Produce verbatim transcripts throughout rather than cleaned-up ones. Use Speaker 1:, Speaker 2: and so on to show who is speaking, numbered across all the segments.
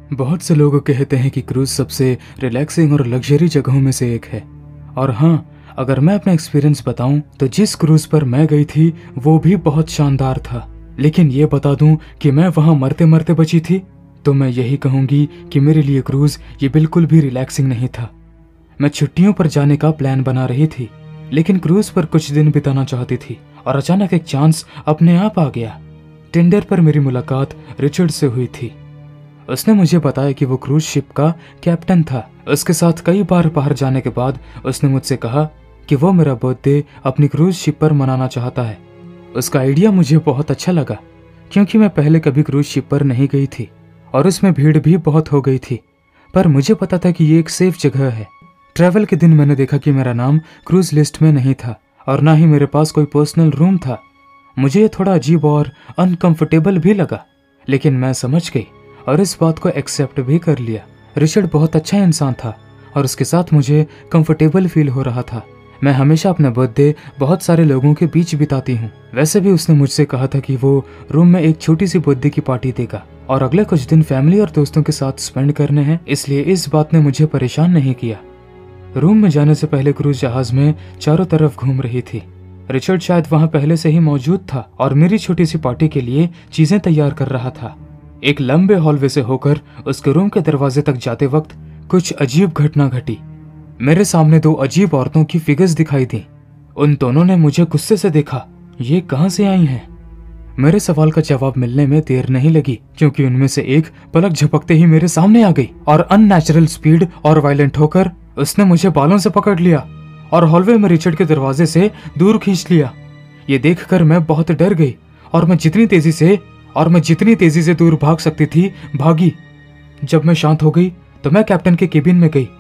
Speaker 1: बहुत से लोग कहते हैं कि क्रूज सबसे रिलैक्सिंग और लग्जरी जगहों में से एक है। और हाँ, अगर मैं अपना एक्सपीरियंस बताऊं तो जिस क्रूज पर मैं गई थी वो भी बहुत शानदार था। लेकिन ये बता दूं कि मैं वहां मरते मरते बची थी, तो मैं यही कहूंगी कि मेरे लिए क्रूज ये बिल्कुल भी रिलैक्सिंग नहीं था। मैं छुट्टियों पर जाने का प्लान बना रही थी, लेकिन क्रूज पर कुछ दिन बिताना चाहती थी और अचानक एक चांस अपने आप आ गया। टिंडर पर मेरी मुलाकात रिचर्ड से हुई थी। उसने मुझे बताया कि वो क्रूज शिप का कैप्टन था। उसके साथ कई बार बाहर जाने के बाद उसने मुझसे कहा कि वो मेरा बर्थडे अपनी क्रूज शिप पर मनाना चाहता है। उसका आइडिया मुझे बहुत अच्छा लगा, क्योंकि मैं पहले कभी क्रूज शिप पर नहीं गई थी और उसमें भीड़ भी बहुत हो गई थी। पर मुझे पता था कि ये एक सेफ जगह है। ट्रैवल के दिन मैंने देखा कि मेरा नाम क्रूज लिस्ट में नहीं था और ना ही मेरे पास कोई पर्सनल रूम था। मुझे ये थोड़ा अजीब और अनकंफर्टेबल भी लगा, लेकिन मैं समझ गई और इस बात को एक्सेप्ट भी कर लिया। रिचर्ड बहुत अच्छा इंसान था और उसके साथ मुझे कंफर्टेबल फील हो रहा था। मैं हमेशा अपना बर्थडे बहुत सारे लोगों के बीच बिताती हूँ। वैसे भी उसने मुझसे कहा था कि वो रूम में एक छोटी सी बर्थडे की पार्टी देगा और अगले कुछ दिन फैमिली और दोस्तों के साथ स्पेंड करने हैं, इसलिए इस बात ने मुझे परेशान नहीं किया। रूम में जाने से पहले क्रूज जहाज में चारों तरफ घूम रही थी। रिचर्ड शायद वहां पहले से ही मौजूद था और मेरी छोटी सी पार्टी के लिए चीजें तैयार कर रहा था। एक लंबे हॉलवे से होकर उसके रूम के दरवाजे तक जाते वक्त कुछ अजीब घटना घटी। मेरे सामने दो अजीब औरतों की फिगर्स दिखाई दी। उन दोनों ने मुझे गुस्से से देखा। ये कहां से आई हैं? मेरे सवाल का जवाब मिलने में देर नहीं लगी, क्योंकि उनमें से एक पलक झपकते ही मेरे सामने आ गई और अननेचुरल स्पीड और वायलेंट होकर उसने मुझे बालों से पकड़ लिया और हॉलवे में रिचर्ड के दरवाजे से दूर खींच लिया। ये देखकर मैं बहुत डर गई और मैं जितनी तेजी से और मैं जितनी तेजी से दूर भाग सकती थी भागी। जब मैं शांत हो गई तो मैं कैप्टन के केबिन में गई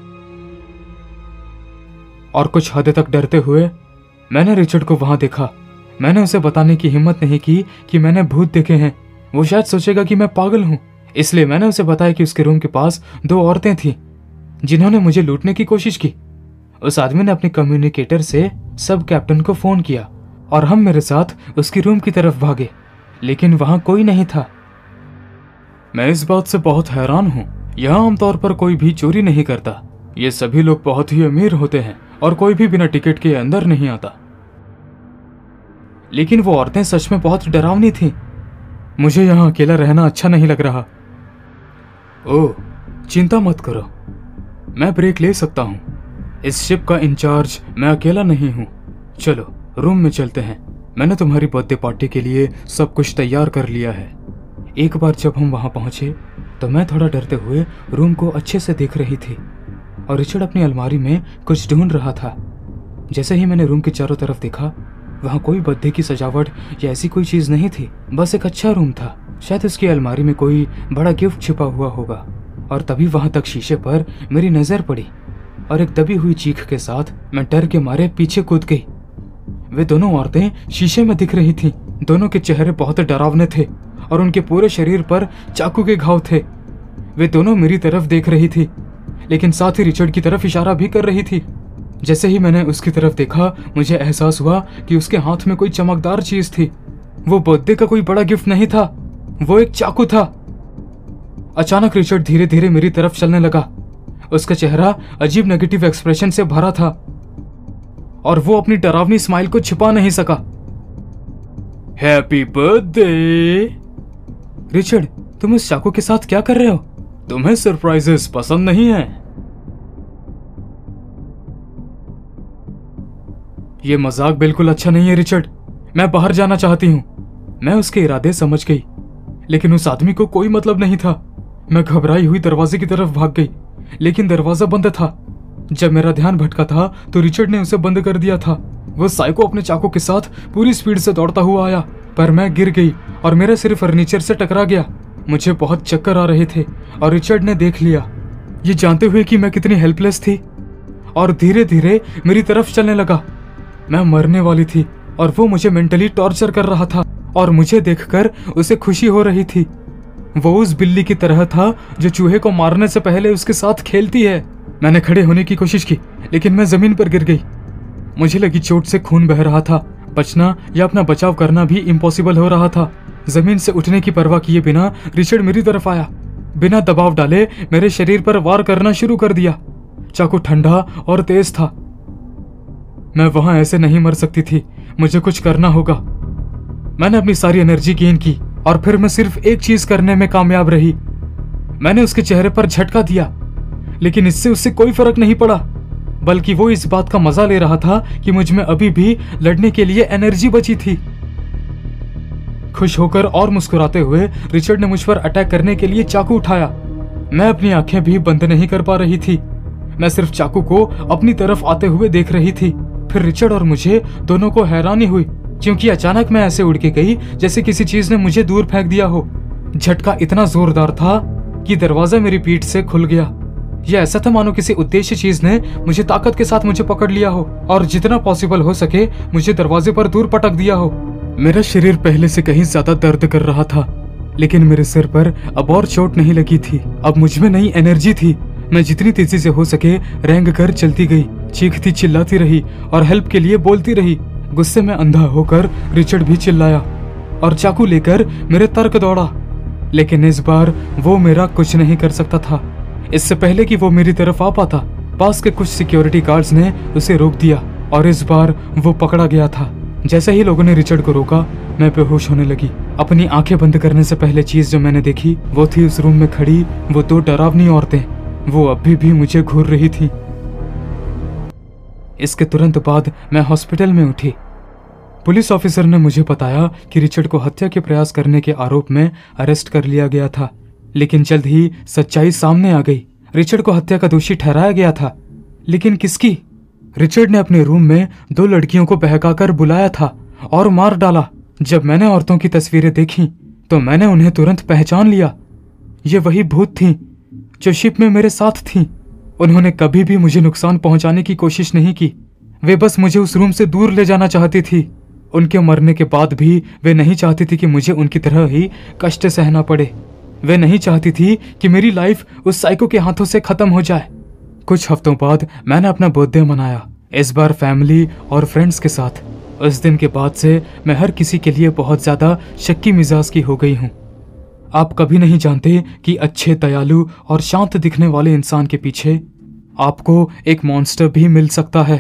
Speaker 1: और कुछ हद तक डरते हुए मैंने रिचर्ड को वहां देखा। मैंने उसे बताने की हिम्मत नहीं की कि मैंने भूत देखे हैं। वो शायद सोचेगा कि मैं पागल हूं, इसलिए मैंने उसे बताया कि उसके रूम के पास दो औरतें थीं जिन्होंने मुझे लूटने की कोशिश की। उस आदमी ने अपने कम्युनिकेटर से सब कैप्टन को फोन किया और हम मेरे साथ उसकी रूम की तरफ भागे, लेकिन वहां कोई नहीं था। मैं इस बात से बहुत हैरान हूं। यहाँ आमतौर पर कोई भी चोरी नहीं करता। ये सभी लोग बहुत ही अमीर होते हैं और कोई भी बिना टिकट के अंदर नहीं आता। लेकिन वो औरतें सच में बहुत डरावनी थीं। मुझे यहाँ अकेला रहना अच्छा नहीं लग रहा। ओह, चिंता मत करो, मैं ब्रेक ले सकता हूँ। इस शिप का इंचार्ज मैं अकेला नहीं हूँ। चलो रूम में चलते हैं। मैंने तुम्हारी बर्थडे पार्टी के लिए सब कुछ तैयार कर लिया है। एक बार जब हम वहां पहुंचे तो मैं थोड़ा डरते हुए रूम को अच्छे से देख रही थी और रिचर्ड अपनी अलमारी में कुछ ढूंढ रहा था। जैसे ही मैंने रूम के चारों तरफ देखा, वहां कोई बर्थडे की सजावट या ऐसी कोई चीज नहीं थी, बस एक अच्छा रूम था। शायद उसकी अलमारी में कोई बड़ा गिफ्ट छिपा हुआ होगा। और तभी वहां तक शीशे पर मेरी नजर पड़ी और एक दबी हुई चीख के साथ मैं डर के मारे पीछे कूद गई। वे दोनों औरतें शीशे में दिख रही थीं। दोनों के चेहरे बहुत डरावने थे और उनके पूरे शरीर पर चाकू के घाव थे। वे दोनों मेरी तरफ देख रही थी, लेकिन साथ ही रिचर्ड की तरफ इशारा भी कर रही थी। जैसे ही मैंने उसकी तरफ देखा, मुझे एहसास हुआ कि उसके हाथ में कोई चमकदार चीज थी। वो बर्थडे का कोई बड़ा गिफ्ट नहीं था, वो एक चाकू था। अचानक रिचर्ड धीरे धीरे मेरी तरफ चलने लगा। उसका चेहरा अजीब नेगेटिव एक्सप्रेशन से भरा था और वो अपनी डरावनी स्माइल को छिपा नहीं सका। Happy birthday! रिचर्ड, तुम उस चाकू के साथ क्या कर रहे हो? तुम्हें सरप्राइजेस पसंद नहीं है? ये मजाक बिल्कुल अच्छा नहीं है रिचर्ड। मैं बाहर जाना चाहती हूँ। मैं उसके इरादे समझ गई, लेकिन उस आदमी को कोई मतलब नहीं था। मैं घबराई हुई दरवाजे की तरफ भाग गई, लेकिन दरवाजा बंद था। जब मेरा ध्यान भटका था तो रिचर्ड ने उसे बंद कर दिया था। वो साइको अपने चाकू के साथ पूरी स्पीड से दौड़ता हुआ आया, पर मैं गिर गई और मेरा सिर फर्नीचर से टकरा गया। मुझे बहुत चक्कर आ रहे थे और रिचर्ड ने देख लिया, ये जानते हुए कि मैं कितनी हेल्पलेस थी, और धीरे धीरे मेरी तरफ चलने लगा। मैं मरने वाली थी और वो मुझे मेंटली टॉर्चर कर रहा था और मुझे देखकर उसे खुशी हो रही थी। वो उस बिल्ली की तरह था जो चूहे को मारने से पहले उसके साथ खेलती है। मैंने खड़े होने की कोशिश की, लेकिन मैं जमीन पर गिर गई। मुझे लगी चोट से खून बह रहा था। बचना या अपना बचाव करना भी इम्पॉसिबल हो रहा था। जमीन से उठने की परवाह किए बिना रिचर्ड मेरी तरफ आया। बिना दबाव डाले मेरे शरीर पर वार करना शुरू कर दिया। चाकू ठंडा और तेज था। मैं वहां ऐसे नहीं मर सकती थी, मुझे कुछ करना होगा। मैंने अपनी सारी एनर्जी गेन की और फिर मैं सिर्फ एक चीज करने में कामयाब रही। मैंने उसके चेहरे पर झटका दिया, लेकिन इससे उससे कोई फर्क नहीं पड़ा, बल्कि वो इस बात का मजा ले रहा था कि मुझ में अभी भी लड़ने के लिए एनर्जी बची थी। खुश होकर और मुस्कुराते हुए रिचर्ड ने मुझ पर अटैक करने के लिए चाकू उठाया। मैं अपनी आंखें भी बंद नहीं कर पा रही थी। मैं सिर्फ चाकू को अपनी तरफ आते हुए देख रही थी। फिर रिचर्ड और मुझे दोनों को हैरानी हुई, क्योंकि अचानक मैं ऐसे उड़ के गई जैसे किसी चीज ने मुझे दूर फेंक दिया हो। झटका इतना जोरदार था कि दरवाजा मेरी पीठ से खुल गया। यह ऐसा था मानो किसी उद्देश्य चीज ने मुझे ताकत के साथ मुझे पकड़ लिया हो और जितना पॉसिबल हो सके मुझे दरवाजे पर दूर पटक दिया हो। मेरा शरीर पहले से कहीं ज्यादा दर्द कर रहा था, लेकिन मेरे सिर पर अब और चोट नहीं लगी थी। अब मुझ में नई एनर्जी थी। मैं जितनी तेजी से हो सके रेंग कर चलती गई, चीखती चिल्लाती रही और हेल्प के लिए बोलती रही। गुस्से में अंधा होकर रिचर्ड भी चिल्लाया और चाकू लेकर मेरे तरफ दौड़ा, लेकिन इस बार वो मेरा कुछ नहीं कर सकता था। इससे पहले कि वो मेरी तरफ आ पाता, पास के कुछ सिक्योरिटी गार्ड्स ने उसे रोक दिया और इस बार वो पकड़ा गया था। जैसे ही लोगों ने रिचर्ड को रोका, मैं बेहोश होने लगी। अपनी आंखें बंद करने से पहले चीज जो मैंने देखी वो थी उस रूम में खड़ी वो दो डरावनी औरतें। वो अभी भी मुझे घूर रही थी। इसके तुरंत बाद मैं हॉस्पिटल में उठी। पुलिस ऑफिसर ने मुझे बताया कि रिचर्ड को हत्या के प्रयास करने के आरोप में अरेस्ट कर लिया गया था, लेकिन जल्द ही सच्चाई सामने आ गई। रिचर्ड को हत्या का दोषी ठहराया गया था, लेकिन किसकी? रिचर्ड ने अपने रूम में दो लड़कियों को बहकाकर बुलाया था और मार डाला। जब मैंने औरतों की तस्वीरें देखी तो मैंने उन्हें तुरंत पहचान लिया। ये वही भूत थीं जो शिप में मेरे साथ थीं। उन्होंने कभी भी मुझे नुकसान पहुंचाने की कोशिश नहीं की। वे बस मुझे उस रूम से दूर ले जाना चाहती थी। उनके मरने के बाद भी वे नहीं चाहती थी कि मुझे उनकी तरह ही कष्ट सहना पड़े। वे नहीं चाहती थी कि मेरी लाइफ उस साइको के हाथों से खत्म हो जाए। कुछ हफ्तों बाद मैंने अपना बर्थडे मनाया, इस बार फैमिली और फ्रेंड्स के साथ। उस दिन के बाद से मैं हर किसी के लिए बहुत ज्यादा शक्की मिजाज की हो गई हूँ। आप कभी नहीं जानते कि अच्छे, दयालु और शांत दिखने वाले इंसान के पीछे आपको एक मॉन्स्टर भी मिल सकता है।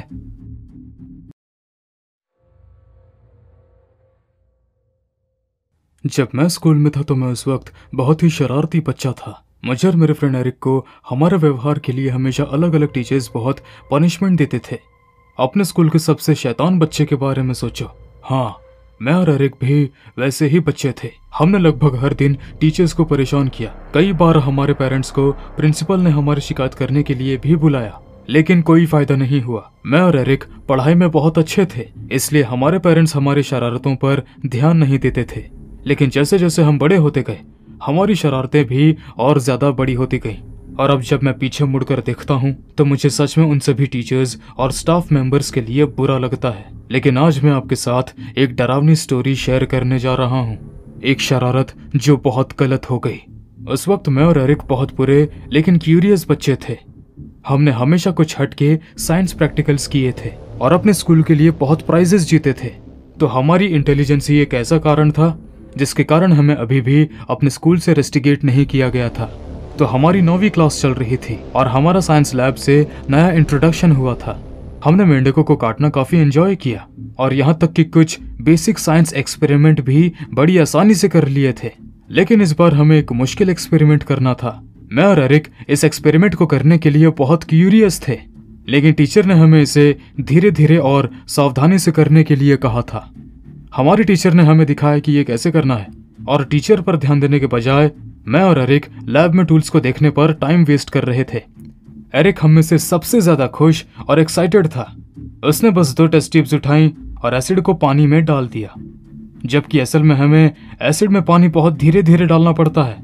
Speaker 1: जब मैं स्कूल में था तो मैं उस वक्त बहुत ही शरारती बच्चा था। मुझे और मेरे फ्रेंड एरिक को हमारे व्यवहार के लिए हमेशा अलग अलग टीचर्स बहुत पनिशमेंट देते थे। अपने स्कूल के सबसे शैतान बच्चे के बारे में सोचो। हाँ, मैं और एरिक भी वैसे ही बच्चे थे। हमने लगभग हर दिन टीचर्स को परेशान किया। कई बार हमारे पेरेंट्स को प्रिंसिपल ने हमारी शिकायत करने के लिए भी बुलाया, लेकिन कोई फायदा नहीं हुआ। मैं और एरिक पढ़ाई में बहुत अच्छे थे, इसलिए हमारे पेरेंट्स हमारी शरारतों पर ध्यान नहीं देते थे। लेकिन जैसे जैसे हम बड़े होते गए, हमारी शरारतें भी और ज्यादा बड़ी होती गई। और अब जब मैं पीछे मुड़कर देखता हूँ तो मुझे सच में उन सभी टीचर्स और स्टाफ मेंबर्स के लिए बुरा लगता है। लेकिन आज मैं आपके साथ एक डरावनी स्टोरी शेयर करने जा रहा हूँ, एक शरारत जो बहुत गलत हो गई। उस वक्त मैं और एरिक बहुत बुरे लेकिन क्यूरियस बच्चे थे। हमने हमेशा कुछ हटके साइंस प्रैक्टिकल्स किए थे और अपने स्कूल के लिए बहुत प्राइजेस जीते थे। तो हमारी इंटेलिजेंस ही एक ऐसा कारण था जिसके कारण हमें अभी भी अपने स्कूल से रेस्टिगेट नहीं किया गया था। तो हमारी नौवीं क्लास चल रही थी और हमारा साइंस लैब से नया इंट्रोडक्शन हुआ था। हमने मेंढकों को काटना काफी एंजॉय किया और यहाँ तक कि कुछ बेसिक साइंस एक्सपेरिमेंट भी बड़ी आसानी से कर लिए थे। लेकिन इस बार हमें एक मुश्किल एक्सपेरिमेंट करना था। मैं और एरिक इस एक्सपेरिमेंट को करने के लिए बहुत क्यूरियस थे, लेकिन टीचर ने हमें इसे धीरे धीरे और सावधानी से करने के लिए कहा था। हमारे टीचर ने हमें दिखाया कि ये कैसे करना है, और टीचर पर ध्यान देने के बजाय मैं और एरिक लैब में टूल्स को देखने पर टाइम वेस्ट कर रहे थे। एरिक हम में से सबसे ज्यादा खुश और एक्साइटेड था। उसने बस दो टेस्ट ट्यूब्स उठाई और एसिड को पानी में डाल दिया, जबकि असल में हमें एसिड में पानी बहुत धीरे धीरे डालना पड़ता है।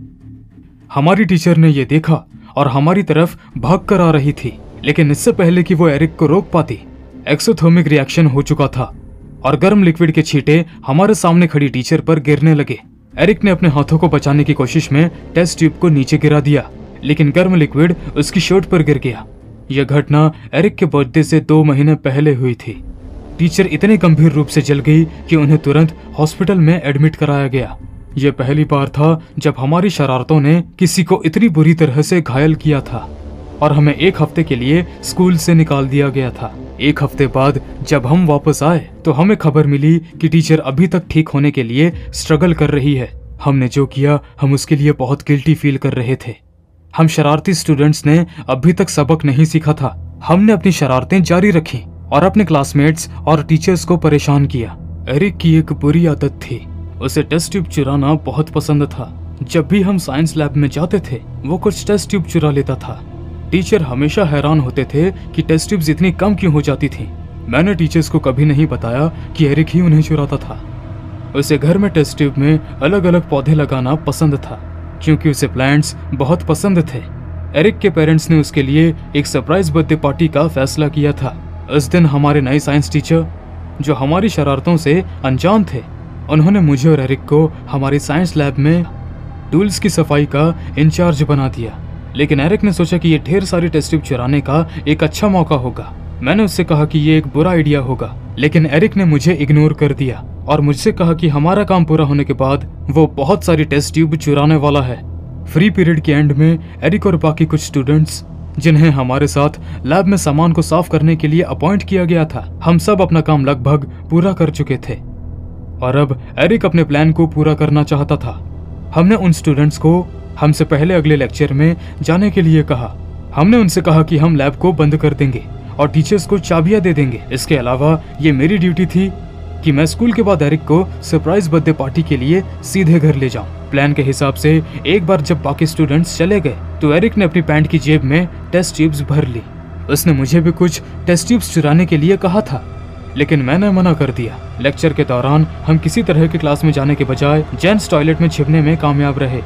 Speaker 1: हमारी टीचर ने यह देखा और हमारी तरफ भाग कर आ रही थी, लेकिन इससे पहले कि वो एरिक को रोक पाती, एक्सोथर्मिक रिएक्शन हो चुका था और गर्म लिक्विड के छींटे हमारे सामने खड़ी टीचर पर गिरने लगे। एरिक ने अपने हाथों को बचाने की कोशिश में टेस्ट ट्यूब को नीचे गिरा दिया, लेकिन गर्म लिक्विड उसकी शर्ट पर गिर गया। यह घटना एरिक के बर्थडे से दो महीने पहले हुई थी। टीचर इतने गंभीर रूप से जल गई कि उन्हें तुरंत हॉस्पिटल में एडमिट कराया गया। ये पहली बार था जब हमारी शरारतों ने किसी को इतनी बुरी तरह से घायल किया था और हमें एक हफ्ते के लिए स्कूल से निकाल दिया गया था। एक हफ्ते बाद जब हम वापस आए तो हमें खबर मिली कि टीचर अभी तक ठीक होने के लिए स्ट्रगल कर रही है। हमने जो किया हम उसके लिए बहुत गिल्टी फील कर रहे थे। हम शरारती स्टूडेंट्स ने अभी तक सबक नहीं सीखा था। हमने अपनी शरारतें जारी रखी और अपने क्लासमेट्स और टीचर्स को परेशान किया। एरिक की एक बुरी आदत थी, उसे टेस्ट ट्यूब चुराना बहुत पसंद था। जब भी हम साइंस लैब में जाते थे वो कुछ टेस्ट ट्यूब चुरा लेता था। टीचर हमेशा हैरान होते थे कि टेस्ट ट्यूब्स इतनी कम क्यों हो जाती थी। मैंने टीचर्स को कभी नहीं बताया कि एरिक ही उन्हें चुराता था। उसे घर में टेस्ट ट्यूब में अलग अलग पौधे लगाना पसंद था क्योंकि उसे प्लांट्स बहुत पसंद थे। एरिक के पेरेंट्स ने उसके लिए एक सरप्राइज बर्थडे पार्टी का फैसला किया था। उस दिन हमारे नए साइंस टीचर, जो हमारी शरारतों से अनजान थे, उन्होंने मुझे और एरिक को हमारी साइंस लैब में टूल्स की सफाई का इंचार्ज बना दिया। लेकिन एरिक ने सोचा कि ये ढेर सारी टेस्ट ट्यूब चुराने का एक अच्छा मौका होगा। मैंने उससे कहा कि ये एक बुरा आइडिया होगा, लेकिन एरिक ने मुझे इग्नोर कर दिया और मुझसे कहा कि हमारा काम पूरा होने के बाद वो बहुत सारी टेस्ट ट्यूब चुराने वाला है। फ्री पीरियड के एंड में एरिक और बाकी कुछ स्टूडेंट्स, जिन्हें हमारे साथ लैब में सामान को साफ करने के लिए अपॉइंट किया गया था, हम सब अपना काम लगभग पूरा कर चुके थे और अब एरिक अपने प्लान को पूरा करना चाहता था। हमने उन स्टूडेंट्स को हमसे पहले अगले लेक्चर में जाने के लिए कहा। हमने उनसे कहा कि हम लैब को बंद कर देंगे और टीचर्स को चाबियां दे देंगे। इसके अलावा ये मेरी ड्यूटी थी कि मैं स्कूल के बाद एरिक को सरप्राइज बर्थडे पार्टी के लिए सीधे घर ले जाऊं। प्लान के हिसाब से एक बार जब बाकी स्टूडेंट्स चले गए तो एरिक ने अपनी पैंट की जेब में टेस्ट ट्यूब्स भर ली। उसने मुझे भी कुछ टेस्ट ट्यूब्स चुराने के लिए कहा था, लेकिन मैंने मना कर दिया। लेक्चर के दौरान हम किसी तरह के क्लास में जाने के बजाय जेंट्स टॉयलेट में छिपने में कामयाब रहे।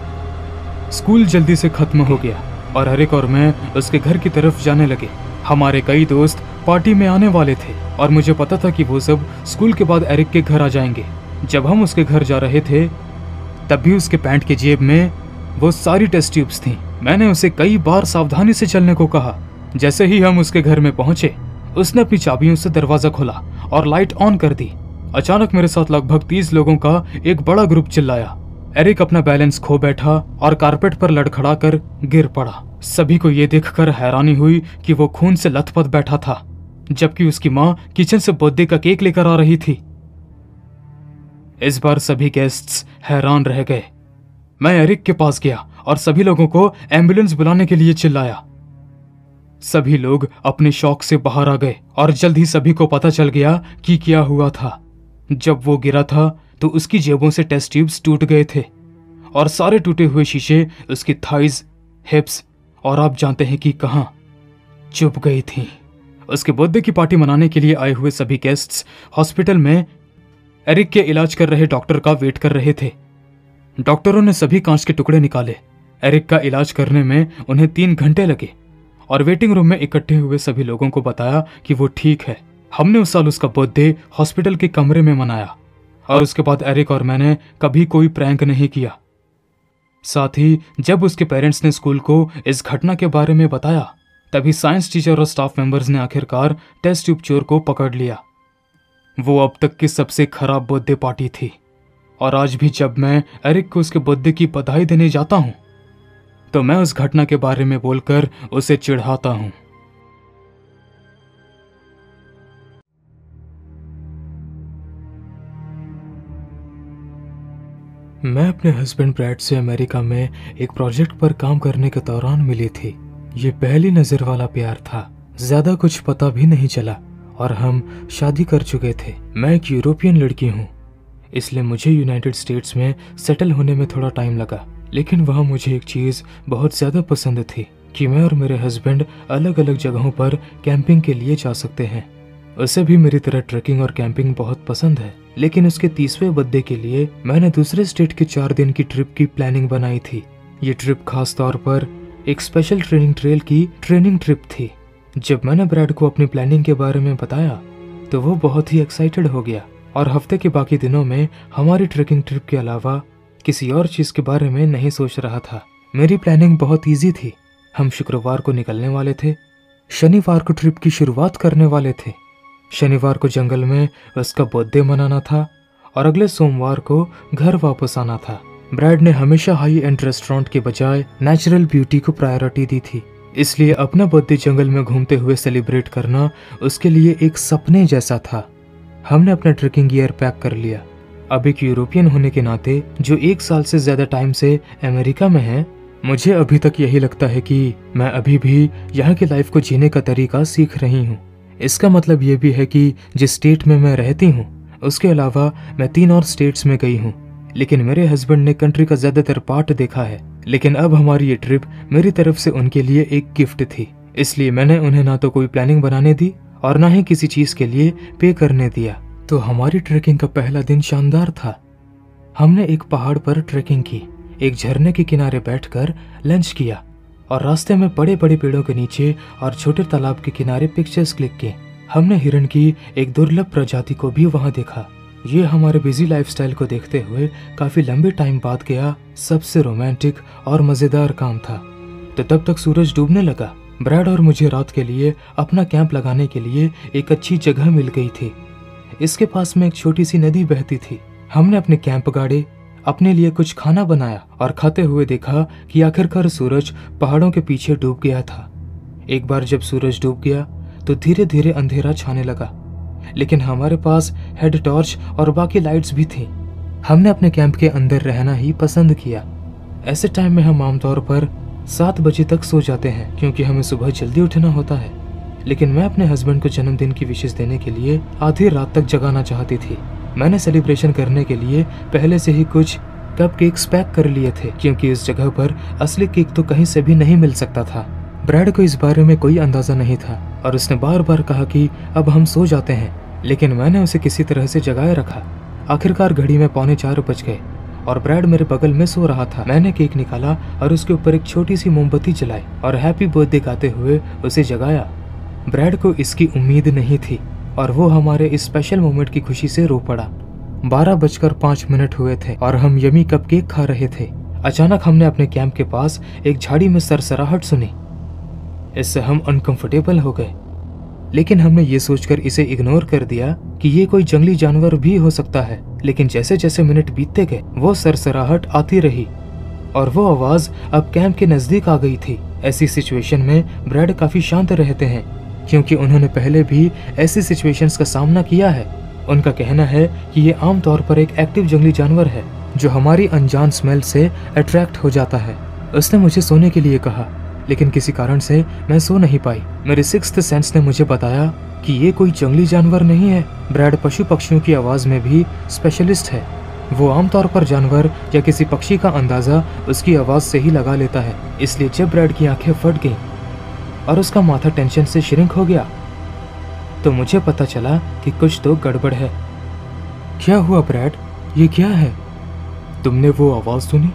Speaker 1: स्कूल जल्दी से खत्म हो गया और एरिक और मैं उसके घर की तरफ जाने लगे। हमारे कई दोस्त पार्टी में आने वाले थे और मुझे पता था कि वो सब स्कूल के बाद एरिक के घर आ जाएंगे। जब हम उसके घर जा रहे थे तब भी उसके पैंट के जेब में वो सारी टेस्ट ट्यूब्स थीं। मैंने उसे कई बार सावधानी से चलने को कहा। जैसे ही हम उसके घर में पहुंचे उसने अपनी चाबियों से दरवाजा खोला और लाइट ऑन कर दी। अचानक मेरे साथ लगभग तीस लोगों का एक बड़ा ग्रुप चिल्लाया। एरिक अपना बैलेंस खो बैठा और कारपेट पर लड़खड़ाकर गिर पड़ा। सभी को ये देखकर हैरानी हुई कि वो खून से लथपथ बैठा था, जबकि उसकी माँ किचन से बर्थडे का केक लेकर आ रही थी। इस बार सभी गेस्ट्स हैरान रह गए। मैं एरिक के पास गया और सभी लोगों को एम्बुलेंस बुलाने के लिए चिल्लाया। सभी लोग अपने शौक से बाहर आ गए और जल्द ही सभी को पता चल गया कि क्या हुआ था। जब वो गिरा था तो उसकी जेबों से टेस्ट ट्यूब्स टूट गए थे और सारे टूटे हुए शीशे उसकी थाइज, हिप्स और आप जानते हैं कि कहां, चुभ गई थी। उसके बर्थडे की पार्टी मनाने के लिए आए हुए सभी गेस्ट्स हॉस्पिटल में एरिक के इलाज कर रहे डॉक्टर का वेट कर रहे थे। डॉक्टरों ने सभी कांच के टुकड़े निकाले। एरिक का इलाज करने में उन्हें तीन घंटे लगे और वेटिंग रूम में इकट्ठे हुए सभी लोगों को बताया कि वो ठीक है। हमने उस साल उसका बर्थडे हॉस्पिटल के कमरे में मनाया और उसके बाद एरिक और मैंने कभी कोई प्रैंक नहीं किया। साथ ही जब उसके पेरेंट्स ने स्कूल को इस घटना के बारे में बताया तभी साइंस टीचर और स्टाफ मेंबर्स ने आखिरकार टेस्ट ट्यूब चोर को पकड़ लिया। वो अब तक की सबसे खराब बर्थडे पार्टी थी और आज भी जब मैं एरिक को उसके बर्थडे की बधाई देने जाता हूं तो मैं उस घटना के बारे में बोलकर उसे चिढ़ाता हूं। मैं अपने हस्बैंड ब्रैड से अमेरिका में एक प्रोजेक्ट पर काम करने के दौरान मिली थी। ये पहली नजर वाला प्यार था, ज्यादा कुछ पता भी नहीं चला और हम शादी कर चुके थे। मैं एक यूरोपियन लड़की हूँ, इसलिए मुझे यूनाइटेड स्टेट्स में सेटल होने में थोड़ा टाइम लगा। लेकिन वहाँ मुझे एक चीज बहुत ज्यादा पसंद थी कि मैं और मेरे हस्बैंड अलग अलग जगहों पर कैंपिंग के लिए जा सकते हैं। उसे भी मेरी तरह ट्रैकिंग और कैंपिंग बहुत पसंद है। लेकिन उसके तीसवें बर्थडे के लिए मैंने दूसरे स्टेट के चार दिन की ट्रिप की प्लानिंग बनाई थी। ये ट्रिप खास तौर पर एक स्पेशल ट्रेनिंग ट्रेल की ट्रेनिंग ट्रिप थी। जब मैंने ब्रैड को अपनी प्लानिंग के बारे में बताया तो वो बहुत ही एक्साइटेड हो गया और हफ्ते के बाकी दिनों में हमारी ट्रेकिंग ट्रिप के अलावा किसी और चीज के बारे में नहीं सोच रहा था। मेरी प्लानिंग बहुत ईजी थी। हम शुक्रवार को निकलने वाले थे, शनिवार को ट्रिप की शुरुआत करने वाले थे। शनिवार को जंगल में उसका बर्थडे मनाना था और अगले सोमवार को घर वापस आना था। ब्रैड ने हमेशा हाई एंड रेस्टोरेंट के बजाय नेचुरल ब्यूटी को प्रायोरिटी दी थी, इसलिए अपना बर्थडे जंगल में घूमते हुए सेलिब्रेट करना उसके लिए एक सपने जैसा था। हमने अपना ट्रेकिंग गियर पैक कर लिया। अब एक यूरोपियन होने के नाते जो एक साल से ज्यादा टाइम से अमेरिका में है, मुझे अभी तक यही लगता है कि मैं अभी भी यहाँ की लाइफ को जीने का तरीका सीख रही हूँ। इसका मतलब ये भी है कि जिस स्टेट में मैं रहती हूँ उसके अलावा मैं तीन और स्टेट्स में गई हूँ, लेकिन मेरे हस्बैंड ने कंट्री का ज्यादातर पार्ट देखा है। लेकिन अब हमारी ये ट्रिप मेरी तरफ से उनके लिए एक गिफ्ट थी, इसलिए मैंने उन्हें ना तो कोई प्लानिंग बनाने दी और ना ही किसी चीज के लिए पे करने दिया। तो हमारी ट्रेकिंग का पहला दिन शानदार था। हमने एक पहाड़ पर ट्रेकिंग की, एक झरने के किनारे बैठकर लंच किया और रास्ते में बड़े बड़े पेड़ों के नीचे और छोटे तालाब के किनारे पिक्चर्स क्लिक किए। हमने हिरण की एक दुर्लभ प्रजाति को भी वहां देखा। ये हमारे बिजी लाइफस्टाइल को देखते हुए काफी लंबे टाइम बाद गया सबसे रोमांटिक और मजेदार काम था। तो तब तक सूरज डूबने लगा। ब्रैड और मुझे रात के लिए अपना कैंप लगाने के लिए एक अच्छी जगह मिल गई थी। इसके पास में एक छोटी सी नदी बहती थी। हमने अपने कैंप गाड़े, अपने लिए कुछ खाना बनाया और खाते हुए देखा कि आखिरकार सूरज पहाड़ों के पीछे डूब गया था। एक बार जब सूरज डूब गया तो धीरे धीरे अंधेरा छाने लगा, लेकिन हमारे पास हेड टॉर्च और बाकी लाइट्स भी थी। हमने अपने कैंप के अंदर रहना ही पसंद किया। ऐसे टाइम में हम आमतौर पर सात बजे तक सो जाते हैं क्योंकि हमें सुबह जल्दी उठना होता है, लेकिन मैं अपने हस्बैंड को जन्मदिन की विशेष देने के लिए आधी रात तक जगाना चाहती थी। मैंने सेलिब्रेशन करने के लिए पहले से ही कुछ कपकेक्स पैक कर लिए थे क्योंकि इस जगह पर असली केक तो कहीं से भी नहीं मिल सकता था। ब्रैड को इस बारे में कोई अंदाजा नहीं था और उसने बार बार कहा कि अब हम सो जाते हैं, लेकिन मैंने उसे किसी तरह से जगाए रखा। आखिरकार घड़ी में पौने चार बज गए और ब्रैड मेरे बगल में सो रहा था। मैंने केक निकाला और उसके ऊपर एक छोटी सी मोमबत्ती जलाई और हैप्पी बर्थडे गाते हुए उसे जगाया। ब्रैड को इसकी उम्मीद नहीं थी और वो हमारे इस स्पेशल मोमेंट की खुशी से रो पड़ा। बारह बजकर पाँच मिनट हुए थे और हम यमी कपकेक खा रहे थे। अचानक हमने अपने कैंप के पास एक झाड़ी में सरसराहट सुनी। इससे हम अनकंफर्टेबल हो गए, लेकिन हमने ये सोचकर इसे इग्नोर कर दिया कि ये कोई जंगली जानवर भी हो सकता है। लेकिन जैसे जैसे मिनट बीतते गए वो सरसराहट आती रही और वो आवाज अब कैंप के नजदीक आ गई थी। ऐसी सिचुएशन में ब्रैड काफी शांत रहते हैं क्योंकि उन्होंने पहले भी ऐसी सिचुएशंस का सामना किया है। उनका कहना है कि ये आमतौर पर एक एक्टिव जंगली जानवर है जो हमारी अनजान स्मेल से अट्रैक्ट हो जाता है। उसने मुझे सोने के लिए कहा, लेकिन किसी कारण से मैं सो नहीं पाई। मेरे सिक्स्थ सेंस ने मुझे बताया कि ये कोई जंगली जानवर नहीं है। ब्रैड पशु पक्षियों की आवाज में भी स्पेशलिस्ट है। वो आमतौर पर जानवर या किसी पक्षी का अंदाजा उसकी आवाज से ही लगा लेता है। इसलिए जब ब्रैड की आंखें फट गईं और उसका माथा टेंशन से श्रिंक हो गया तो मुझे पता चला कि कुछ तो गड़बड़ है। क्या हुआ ब्रैड, ये क्या है? तुमने वो आवाज सुनी?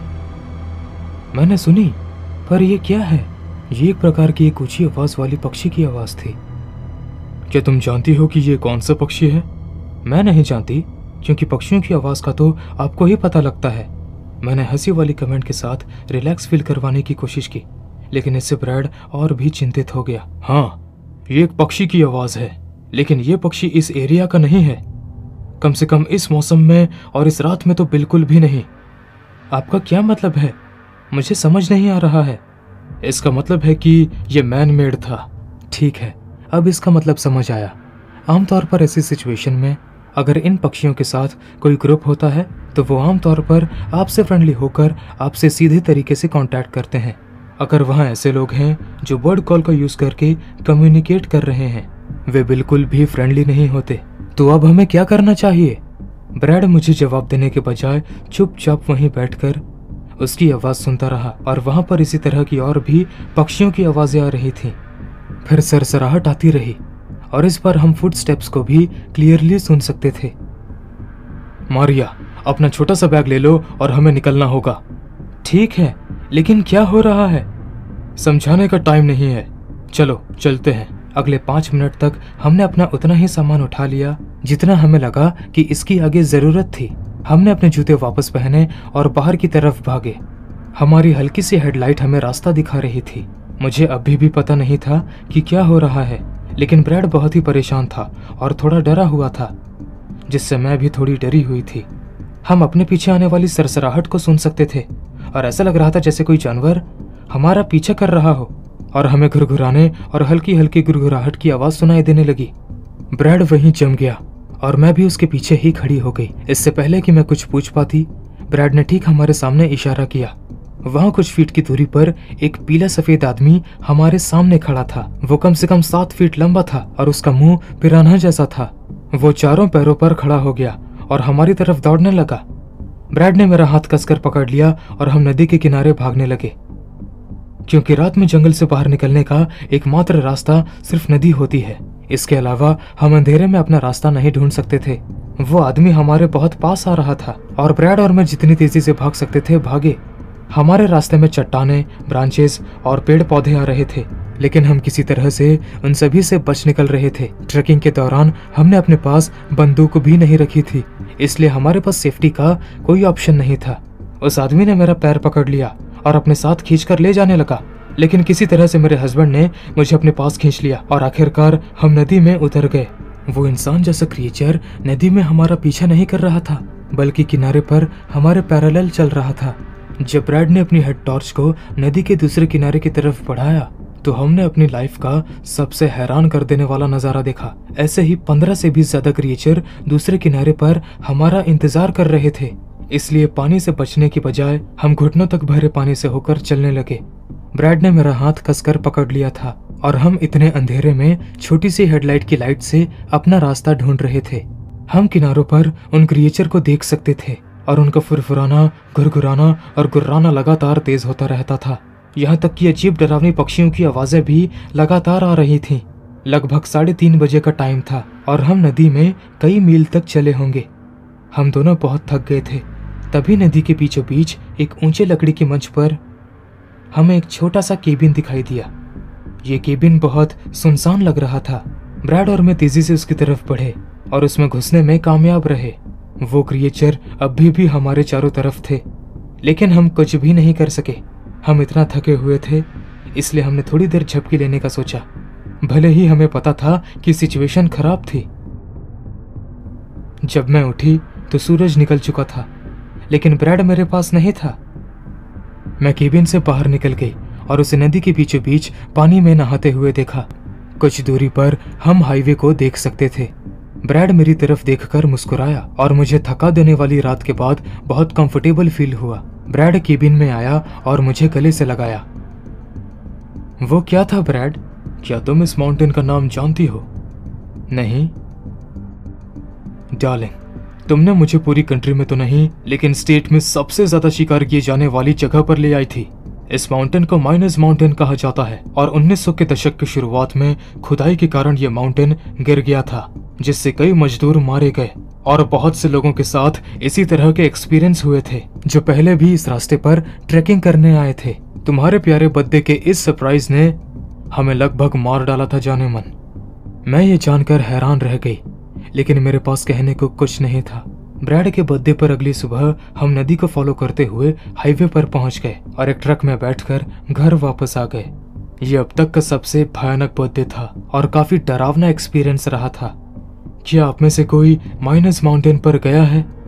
Speaker 1: मैंने सुनी, पर ये क्या है? ये एक प्रकार की एक ऊंची आवाज वाली पक्षी की आवाज थी। क्या तुम जानती हो कि ये कौन सा पक्षी है? मैं नहीं जानती, क्योंकि पक्षियों की आवाज का तो आपको ही पता लगता है। मैंने हंसी वाली कमेंट के साथ रिलैक्स फील करवाने की कोशिश की, लेकिन इससे ब्रैड और भी चिंतित हो गया। हाँ, ये एक पक्षी की आवाज है, लेकिन ये पक्षी इस एरिया का नहीं है। कम से कम इस मौसम में और इस रात में तो बिल्कुल भी नहीं। आपका क्या मतलब है? मुझे समझ नहीं आ रहा है। इसका मतलब है कि ये मैन मेड था। ठीक है, अब इसका मतलब समझ आया। आमतौर पर ऐसी सिचुएशन में अगर इन पक्षियों के साथ कोई ग्रुप होता है तो वो आमतौर पर आपसे फ्रेंडली होकर आपसे सीधे तरीके से कांटेक्ट करते हैं। अगर वहाँ ऐसे लोग हैं जो बर्ड कॉल का यूज करके कम्युनिकेट कर रहे हैं, वे बिल्कुल भी फ्रेंडली नहीं होते। तो अब हमें क्या करना चाहिए? ब्रैड मुझे जवाब देने के बजाय चुपचाप वहीं बैठकर उसकी आवाज सुनता रहा और वहां पर इसी तरह की और भी पक्षियों की आवाजें आ रही थीं। फिर सरसराहट आती रही और इस बार हम फुटस्टेप्स को भी क्लियरली सुन सकते थे। मारिया, अपना छोटा सा बैग ले लो और हमें निकलना होगा। ठीक है, लेकिन क्या हो रहा है? समझाने का टाइम नहीं है, चलो चलते हैं। अगले पांच मिनट तक हमने अपना उतना ही सामान उठा लिया जितना हमें लगा कि इसकी आगे जरूरत थी। हमने अपने जूते वापस पहने और बाहर की तरफ भागे। हमारी हल्की सी हेडलाइट हमें रास्ता दिखा रही थी। मुझे अभी भी पता नहीं था कि क्या हो रहा है, लेकिन ब्रैड बहुत ही परेशान था और थोड़ा डरा हुआ था, जिससे मैं भी थोड़ी डरी हुई थी। हम अपने पीछे आने वाली सरसराहट को सुन सकते थे और ऐसा लग रहा था जैसे कोई जानवर हमारा पीछा कर रहा हो और हमें घुरघुराने और हल्की हल्की गुरगुराहट की आवाज सुनाई देने लगी। ब्रैड वहीं जम गया और मैं भी उसके पीछे ही खड़ी हो गई। इससे पहले कि मैं कुछ पूछ पाती, ब्रैड ने ठीक हमारे सामने इशारा किया। वहां कुछ फीट की दूरी पर एक पीला सफेद आदमी हमारे सामने खड़ा था। वो कम से कम सात फीट लंबा था और उसका मुंह पिरान्हा जैसा था। वो चारों पैरों पर खड़ा हो गया और हमारी तरफ दौड़ने लगा। ब्रैड ने मेरा हाथ कसकर पकड़ लिया और हम नदी के किनारे भागने लगे, क्योंकि रात में जंगल से बाहर निकलने का एकमात्र रास्ता सिर्फ नदी होती है। इसके अलावा हम अंधेरे में अपना रास्ता नहीं ढूंढ सकते थे। वो आदमी हमारे बहुत पास आ रहा था और ब्रैड और मैं जितनी तेजी से भाग सकते थे भागे। हमारे रास्ते में चट्टाने, ब्रांचेस और पेड़ पौधे आ रहे थे, लेकिन हम किसी तरह से उन सभी से बच निकल रहे थे। ट्रैकिंग के दौरान हमने अपने पास बंदूक भी नहीं रखी थी, इसलिए हमारे पास सेफ्टी का कोई ऑप्शन नहीं था। उस आदमी ने मेरा पैर पकड़ लिया और अपने साथ खींचकर ले जाने लगा, लेकिन किसी तरह से मेरे हस्बैंड ने मुझे अपने पास खींच लिया और आखिरकार हम नदी में उतर गए। वो इंसान जैसा क्रिएचर नदी में हमारा पीछा नहीं कर रहा था, बल्कि किनारे पर हमारे पैरेलल चल रहा था। जब ब्रैड ने अपनी हेड टॉर्च को नदी के दूसरे किनारे की तरफ बढ़ाया तो हमने अपनी लाइफ का सबसे हैरान कर देने वाला नजारा देखा। ऐसे ही पंद्रह से बीस ज्यादा क्रिएचर दूसरे किनारे पर हमारा इंतजार कर रहे थे, इसलिए पानी से बचने की बजाय हम घुटनों तक भरे पानी से होकर चलने लगे। ब्रैड ने मेरा हाथ कसकर पकड़ लिया था और हम इतने अंधेरे में छोटी सी हेडलाइट की लाइट से अपना रास्ता ढूंढ रहे थे। हम किनारों पर उन क्रिएचर को देख सकते थे और उनका फुरफुराना, घुरघुराना और गुर्राना लगातार तेज होता रहता था। यहाँ तक कि अजीब डरावनी पक्षियों की आवाजें भी लगातार आ रही थीं। लगभग साढ़े तीन बजे का टाइम था और हम नदी में कई मील तक चले होंगे। हम दोनों बहुत थक गए थे। तभी नदी के बीचों बीच एक ऊंचे लकड़ी की मंच पर हमें एक छोटा सा केबिन दिखाई दिया। ये केबिन बहुत सुनसान लग रहा था। ब्रैड और मैं तेजी से उसकी तरफ बढ़े और उसमें घुसने में कामयाब रहे। वो क्रिएचर अभी भी हमारे चारों तरफ थे, लेकिन हम कुछ भी नहीं कर सके। हम इतना थके हुए थे, इसलिए हमने थोड़ी देर झपकी लेने का सोचा, भले ही हमें पता था कि सिचुएशन खराब थी। जब मैं उठी तो सूरज निकल चुका था, लेकिन ब्रैड मेरे पास नहीं था। मैं केबिन से बाहर निकल गई और उसे नदी के बीचों बीच पानी में नहाते हुए देखा। कुछ दूरी पर हम हाईवे को देख सकते थे। ब्रैड मेरी तरफ देखकर मुस्कुराया और मुझे थका देने वाली रात के बाद बहुत कंफर्टेबल फील हुआ। ब्रैड केबिन में आया और मुझे गले से लगाया। वो क्या था ब्रैड? क्या तुम इस माउंटेन का नाम जानती हो? नहीं डार्लिंग, तुमने मुझे पूरी कंट्री में तो नहीं, लेकिन स्टेट में सबसे ज्यादा शिकार किए जाने वाली जगह पर ले आई थी। इस माउंटेन को माइनस माउंटेन कहा जाता है और उन्नीस सौ के दशक की शुरुआत में खुदाई के कारण यह माउंटेन गिर गया था, जिससे कई मजदूर मारे गए और बहुत से लोगों के साथ इसी तरह के एक्सपीरियंस हुए थे जो पहले भी इस रास्ते पर ट्रैकिंग करने आए थे। तुम्हारे प्यारे बद्दे के इस सरप्राइज ने हमें लगभग मार डाला था जाने मन। मैं ये जानकर हैरान रह गई, लेकिन मेरे पास कहने को कुछ नहीं था। ब्रैड के बर्थडे पर अगली सुबह हम नदी को फॉलो करते हुए हाईवे पर पहुंच गए और एक ट्रक में बैठकर घर वापस आ गए। ये अब तक का सबसे भयानक बर्थडे था और काफी डरावना एक्सपीरियंस रहा था। क्या आप में से कोई माइनस माउंटेन पर गया है?